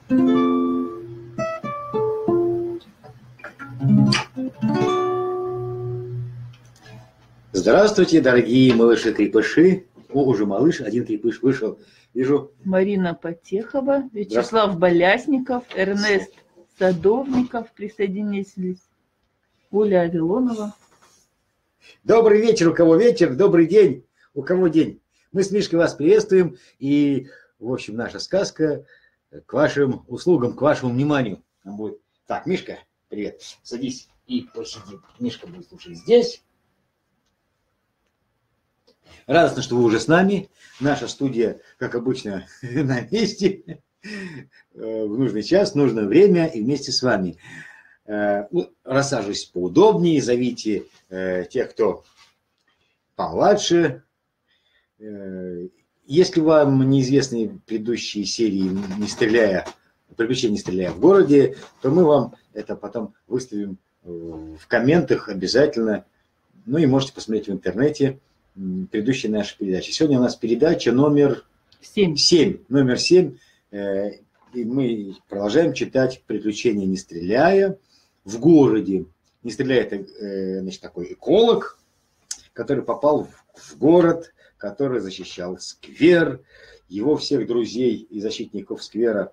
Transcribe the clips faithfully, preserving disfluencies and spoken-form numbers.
Здравствуйте, дорогие малыши-крепыши. О, уже малыш, один крепыш вышел. Вижу. Марина Потехова, Вячеслав Болясников, Эрнест Садовников присоединились. Оля Авилонова. Добрый вечер, у кого вечер, добрый день, у кого день. Мы с Мишкой вас приветствуем. И, в общем, наша сказка к вашим услугам, к вашему вниманию. Будет. Так, Мишка, привет. Садись и посиди. Мишка будет слушать здесь. Радостно, что вы уже с нами. Наша студия, как обычно, на месте. В нужный час, в нужное время и вместе с вами. Рассаживайтесь поудобнее, зовите тех, кто помладше. Если вам неизвестны предыдущие серии «Не стреляя», «Приключения не стреляя в городе», то мы вам это потом выставим в комментах обязательно. Ну и можете посмотреть в интернете предыдущие наши передачи. Сегодня у нас передача номер семь. семь. Номер семь. И мы продолжаем читать «Приключения не стреляя в городе». Не стреляя, это значит, такой эколог, который попал в город, который защищал сквер. Его всех друзей и защитников сквера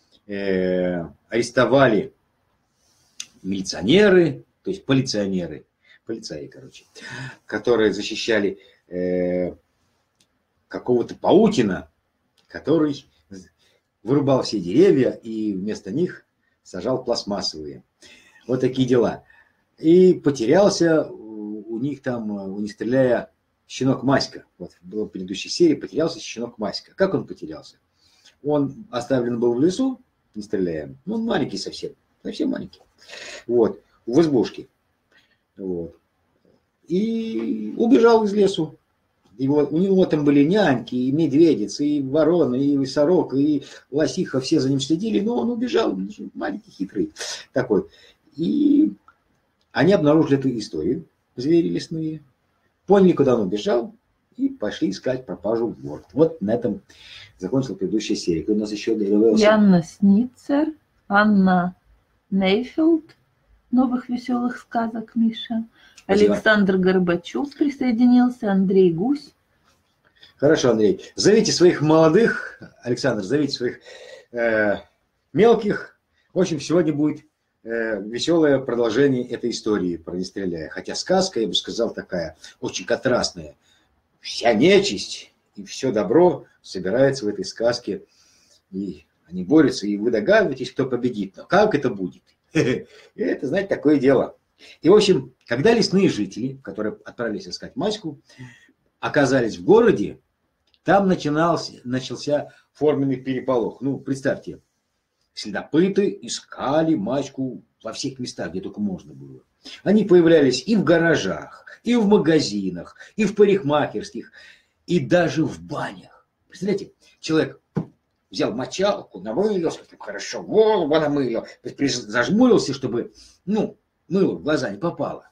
э, арестовали милиционеры, то есть полиционеры, полицаи, короче, которые защищали э, какого-то Паутина, который вырубал все деревья и вместо них сажал пластмассовые. Вот такие дела. И потерялся у них там, у не стреляя, щенок Маська. Вот в предыдущей серии потерялся щенок Маська. Как он потерялся? Он оставлен был в лесу, не стреляя. Ну, он маленький совсем. Совсем маленький. Вот. В избушке. Вот. И убежал из лесу. И вот у него там были няньки, и медведицы, и ворона, и сорок, и лосиха. Все за ним следили. Но он убежал. Маленький, хитрый такой. И они обнаружили эту историю. Звери лесные. Поняли, куда он убежал, и пошли искать пропажу в город. Вот на этом закончила предыдущая серия. У нас еще добавилась... Яна Сницер, Анна Нейфелд, новых веселых сказок, Миша. Спасибо. Александр Горбачев присоединился, Андрей Гусь. Хорошо, Андрей. Зовите своих молодых, Александр, зовите своих э, мелких. В общем, сегодня будет э, веселое продолжение этой истории про «Не стреляя». Хотя сказка, я бы сказал, такая очень контрастная. Вся нечисть и все добро собирается в этой сказке. И они борются, и вы догадываетесь, кто победит. Но как это будет? Это, знаете, такое дело. И, в общем, когда лесные жители, которые отправились искать Маську, оказались в городе, там начинался, начался форменный переполох. Ну, представьте, следопыты искали Маську во всех местах, где только можно было. Они появлялись и в гаражах, и в магазинах, и в парикмахерских, и даже в банях. Представляете, человек взял мочалку, намылился, так хорошо голову намылил, зажмурился, чтобы, ну, мыло в глаза не попало.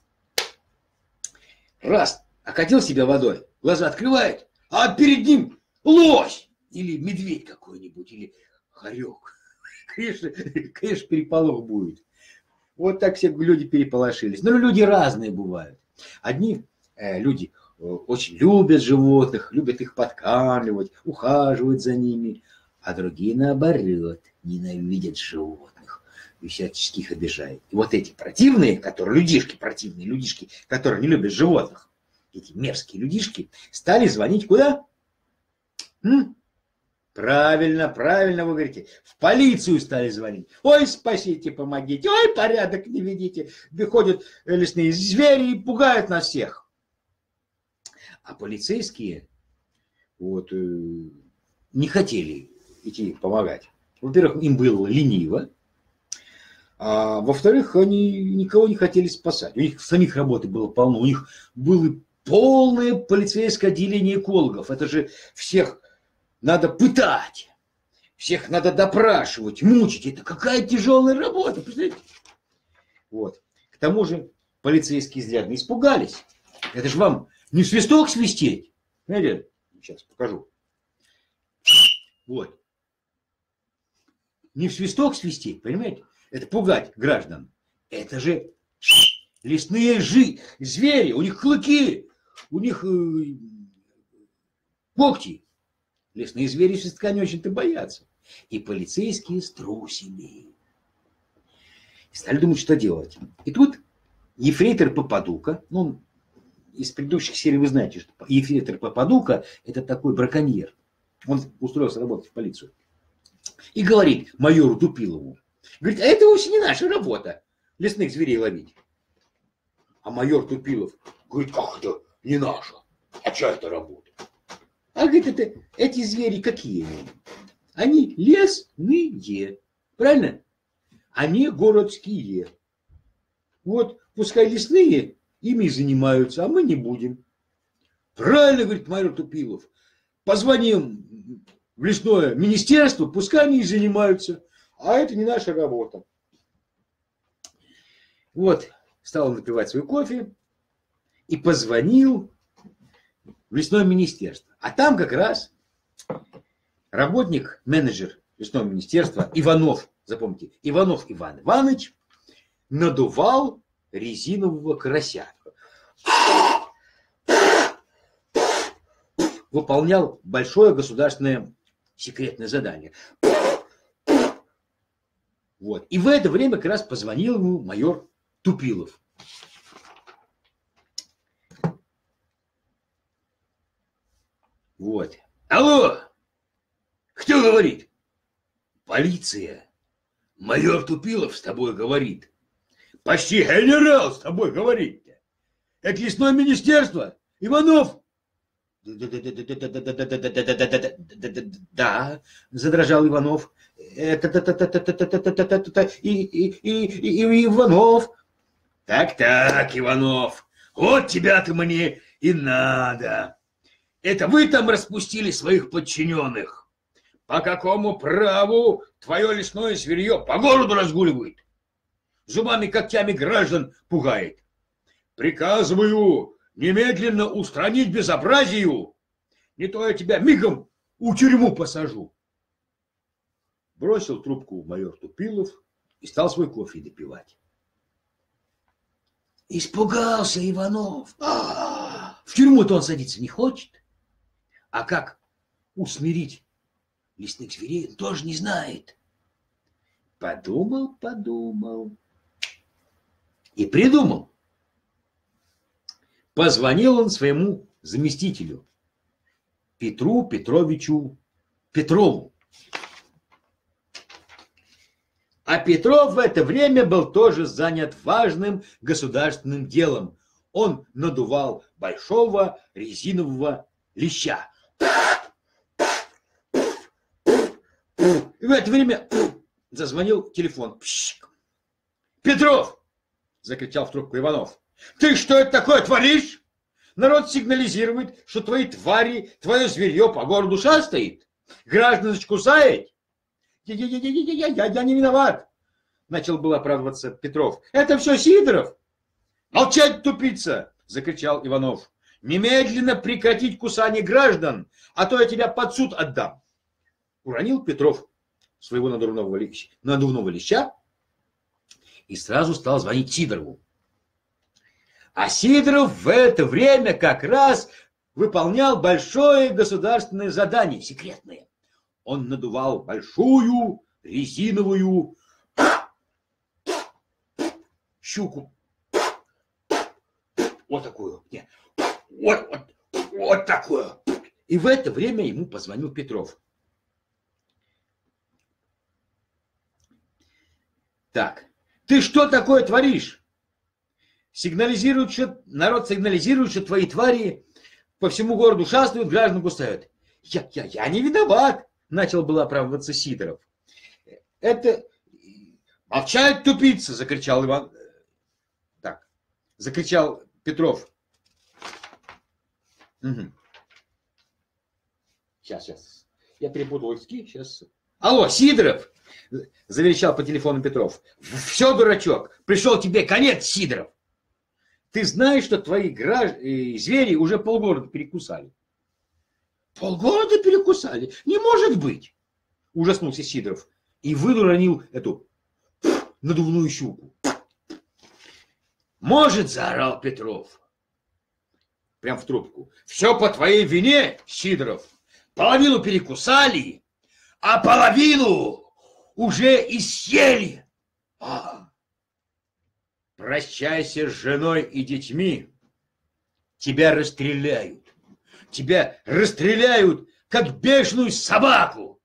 Раз, окатил себя водой, глаза открывает, а перед ним лось или медведь какой-нибудь, или хорек. Конечно, конечно, переполох будет. Вот так все люди переполошились. Но люди разные бывают. Одни э, люди э, очень любят животных, любят их подкармливать, ухаживать за ними, а другие, наоборот, ненавидят животных и всячески их обижают. И вот эти противные, которые, людишки противные, людишки, которые не любят животных, эти мерзкие людишки, стали звонить куда? М? Правильно, правильно вы говорите. В полицию стали звонить. Ой, спасите, помогите. Ой, порядок не ведите. Выходят лесные звери и пугают нас всех. А полицейские вот, не хотели идти помогать. Во-первых, им было лениво. А во-вторых, они никого не хотели спасать. У них самих работы было полно. У них было полное полицейское отделение экологов. Это же всех надо пытать. Всех надо допрашивать, мучить. Это какая тяжелая работа, представляете? Вот. К тому же полицейские изрядно испугались. Это же вам не свисток свистеть. Знаете, сейчас покажу. Вот. не в свисток свистеть, понимаете? Это пугать граждан. Это же лесные жи, звери, у них клыки, у них э, когти. Лесные звери свистка не очень-то боятся. И полицейские струсили. И стали думать, что делать. И тут ефрейтор Попадука, ну, из предыдущих серий вы знаете, что ефрейтор Попадука – это такой браконьер. Он устроился работать в полицию. И говорит майору Тупилову, говорит, а это вовсе не наша работа, лесных зверей ловить. А майор Тупилов говорит, как это не наша? А чья это работа? А говорит, это, эти звери какие? Они лесные, правильно? Они городские. Вот, пускай лесные ими занимаются, а мы не будем. Правильно, говорит майор Тупилов. Позвоним в лесное министерство, пускай они и занимаются, а это не наша работа. Вот, стал он напивать свой кофе и позвонил в лесное министерство. А там как раз работник, менеджер лесного министерства Иванов, запомните, Иванов Иван Иванович надувал резинового карася. Выполнял большое государственное секретное задание. Вот. И в это время как раз позвонил ему майор Тупилов. Вот. Алло! Кто говорит? Полиция. Майор Тупилов с тобой говорит. Почти генерал с тобой говорит. Это лесное министерство. Иванов. Да, задрожал Иванов. Это и Иванов. Так-так, Иванов. Вот тебя-то мне и надо. Это вы там распустили своих подчиненных. По какому праву твое лесное зверье по городу разгуливает? Зубами, когтями граждан пугает. Приказываю немедленно устранить безобразию. Не то я тебя мигом у тюрьму посажу. Бросил трубку майор Тупилов и стал свой кофе допивать. Испугался Иванов. А-а-а! В тюрьму-то он садиться не хочет. А как усмирить лесных зверей, он тоже не знает. Подумал, подумал и придумал. Позвонил он своему заместителю Петру Петровичу Петрову. А Петров в это время был тоже занят важным государственным делом. Он надувал большого резинового леща. И в это время зазвонил телефон. «Петров!» – закричал в трубку Иванов. «Ты что это такое творишь? Народ сигнализирует, что твои твари, твое зверье по городу шастает. Граждан кусает. Я, я, я, я, я, я не виноват!» Начал было оправдываться Петров. «Это все Сидоров!» «Молчать, тупица!» – закричал Иванов. «Немедленно прекратить кусание граждан, а то я тебя под суд отдам!» Уронил Петров своего надувного леща, надувного леща и сразу стал звонить Сидорову. А Сидоров в это время как раз выполнял большое государственное задание, секретное. Он надувал большую резиновую щуку. Вот такую. Нет, вот, вот, вот такую. И в это время ему позвонил Петров. Так, ты что такое творишь? Сигнализируют, что, народ сигнализирует, что твои твари по всему городу шастают, граждан кусают. Я, я, я не виноват, начал было оправдываться Сидоров. Это... Молчать, тупица, закричал Иван... Так, закричал Петров. Угу. Сейчас, сейчас. Я перепутал очки, сейчас... Алло, Сидоров! Заверещал по телефону Петров. Все, дурачок, пришел тебе конец, Сидоров. Ты знаешь, что твои гражд... звери уже полгорода перекусали? Полгорода перекусали? Не может быть! Ужаснулся Сидоров. и выдуронил эту надувную щуку. «Может, — заорал Петров, прям в трубку, — все по твоей вине, Сидоров. Половину перекусали, а половину уже и съели. А, прощайся с женой и детьми. Тебя расстреляют. Тебя расстреляют, как бешеную собаку.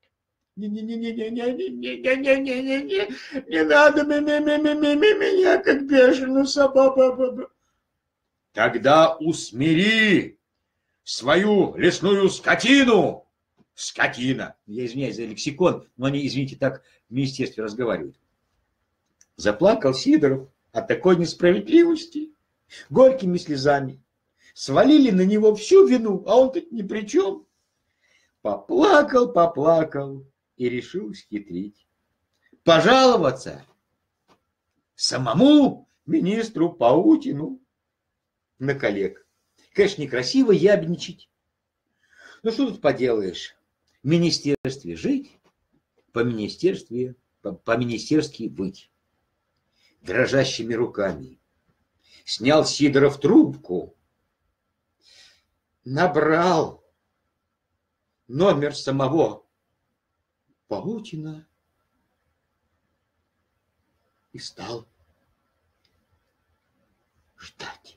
Не-не-не-не-не-не-не-не-не-не-не, не надо меня, как бешеную собаку. Тогда усмири свою лесную скотину. Скотина. Я извиняюсь за лексикон, но они, извините, так в министерстве разговаривают. Заплакал Сидоров от такой несправедливости. Горькими слезами свалили на него всю вину, а он тут ни при чем. Поплакал, поплакал и решил схитрить. Пожаловаться самому министру Паутину на коллег. Конечно, некрасиво ябничать. Ну что тут поделаешь? В министерстве жить, по министерстве, по, по министерски быть. Дрожащими руками снял Сидоров трубку, набрал номер самого Паутина и стал ждать.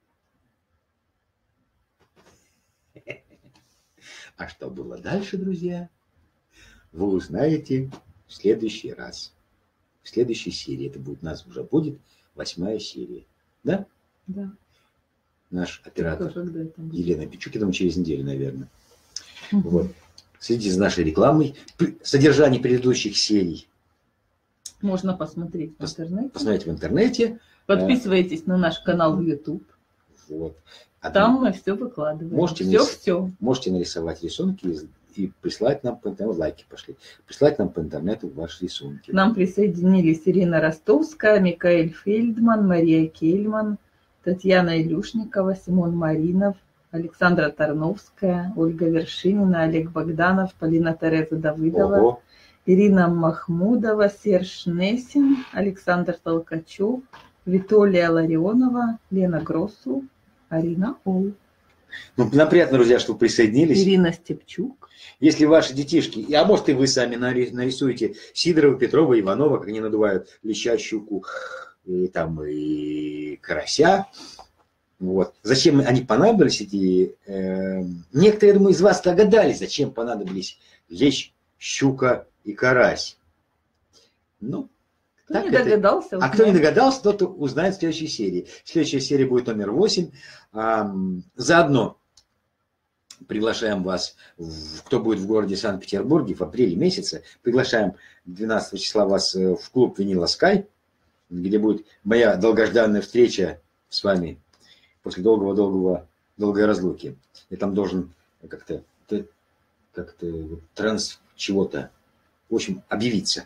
А что было дальше, друзья, вы узнаете в следующий раз. В следующей серии. Это будет, у нас уже будет восьмая серия. Да? Да. Наш оператор Тоже, Елена Пичукина через неделю, наверное. Угу. Вот. Следите за нашей рекламой. Содержание предыдущих серий можно посмотреть в интернете. Посмотреть в интернете. Подписывайтесь на наш канал в YouTube. Вот. А там мы все выкладываем. Можете, все, нарис... все. можете нарисовать рисунки и, и прислать нам по интернету, лайки пошли, прислать нам по интернету ваши рисунки. К нам присоединились Ирина Ростовская, Микаэль Фельдман, Мария Кельман, Татьяна Илюшникова, Симон Маринов, Александра Тарновская, Ольга Вершинина, Олег Богданов, Полина Тереза Давыдова, Ого. Ирина Махмудова, Серж Несин, Александр Толкачев, Витолия Ларионова, Лена Гроссу, Арина Ол. Ну, нам приятно, друзья, что вы присоединились. Ирина Степчук. Если ваши детишки, а может и вы сами нарисуете Сидорова, Петрова, Иванова, как они надувают леща, щуку, и, там, и карася. Вот. Зачем они понадобились, эти... Э, некоторые, я думаю, из вас догадались, зачем понадобились лещ, щука и карась. Ну, кто не догадался, это... А кто не догадался, тот узнает в следующей серии. Следующая серия будет номер восемь. А, заодно приглашаем вас, в, кто будет в городе Санкт-Петербурге в апреле месяце, приглашаем двенадцатого числа вас в клуб Винила Скай, где будет моя долгожданная встреча с вами после долгого-долгого долгой разлуки. Я там должен как-то как-то транс чего-то, в общем, объявиться.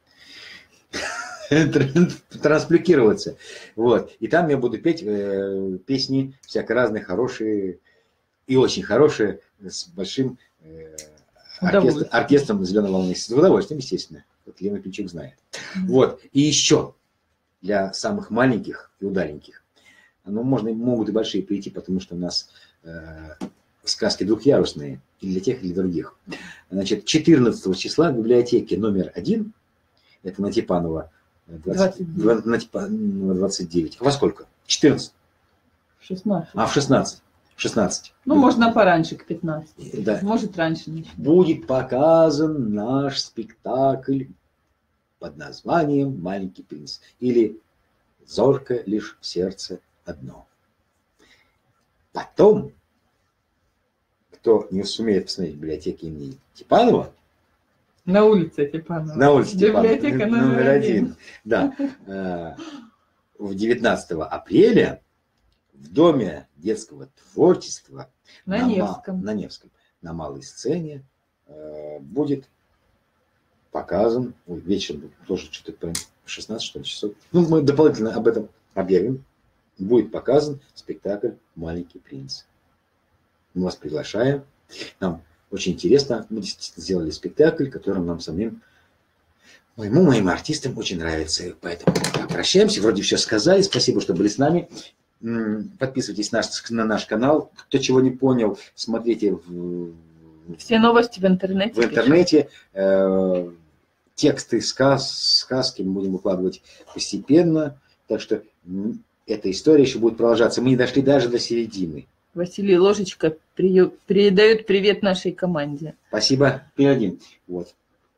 Трансплюкироваться. Вот. И там я буду петь э, песни всяко разные, хорошие и очень хорошие, с большим э, оркестр, оркестром «Зеленой волны». С удовольствием, естественно. Вот Лена Пичук знает. Mm-hmm. Вот. И еще для самых маленьких и удаленьких. Ну, можно, могут и большие прийти, потому что у нас э, сказки двухъярусные. И для тех, и для других. Значит, четырнадцатого числа в библиотеке номер один, это на Типанова, двадцать, двадцать, на Типанова двадцать девять. А во сколько? четырнадцать? шестнадцать. А, в шестнадцать. шестнадцать. Ну, будет. Можно пораньше, к пятнадцати. Да. Может, раньше начнем. Будет показан наш спектакль под названием «Маленький принц». Или «Зорко лишь в сердце одно». Потом, кто не сумеет посмотреть в библиотеке имени Типанова, на улице Типанова. На улице Типанова. Библиотека номер, номер один. один. Да. В девятнадцатого апреля в Доме детского творчества на, на Невском. На Невском. На малой сцене будет показан, ой, вечером тоже что-то в шестнадцать что ли, часов. Ну, мы дополнительно об этом объявим. Будет показан спектакль «Маленький принц». Мы вас приглашаем. Нам очень интересно. Мы действительно сделали спектакль, которым нам самим Моему, моим артистам очень нравится. Поэтому да, прощаемся. Вроде все сказали. Спасибо, что были с нами. Подписывайтесь на наш, на наш канал. Кто чего не понял, смотрите в, все новости в интернете. В интернете. Э, тексты сказ, сказки мы будем выкладывать постепенно. Так что эта история еще будет продолжаться. Мы не дошли даже до середины. Василий Ложечка при... передает привет нашей команде. Спасибо. Передадим. Вот.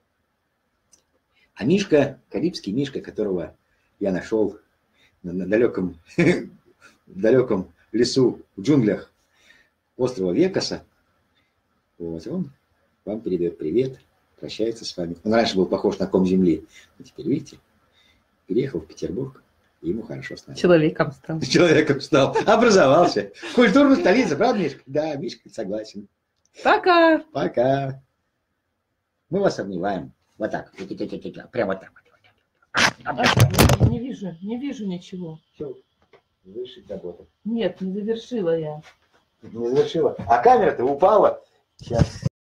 А Мишка, карибский Мишка, которого я нашел на, на далеком, в далеком лесу, в джунглях острова Векаса, вот, он вам передает привет, прощается с вами. Он раньше был похож на ком земли, но теперь, видите, переехал в Петербург, и ему хорошо стало. Человеком стал. Человеком стал, образовался. Культурная столица, правда, Мишка? Да, Мишка согласен. Пока. Пока. Мы вас обнимаем. Вот так. Прямо так. А, не вижу, не вижу ничего. Все, завершить работу. Нет, не завершила я. Не завершила. А камера-то упала. Сейчас.